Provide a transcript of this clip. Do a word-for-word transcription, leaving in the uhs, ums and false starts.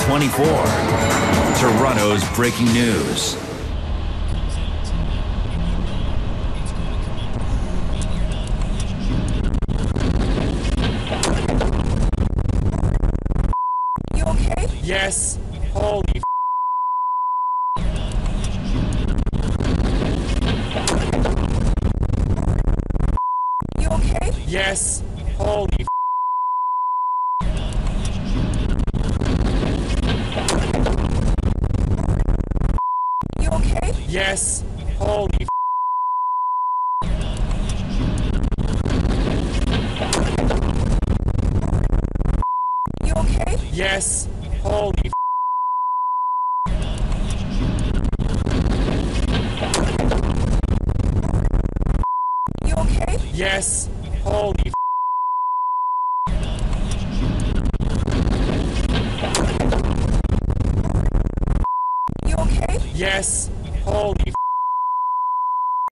twenty-four, Toronto's breaking news. You okay? Yes. Holy f. You okay? Yes. Holy f. You okay? Yes. Holy f. You okay? Yes. Holy f. You okay? Yes. Holy f. You okay? Yes. Holy f.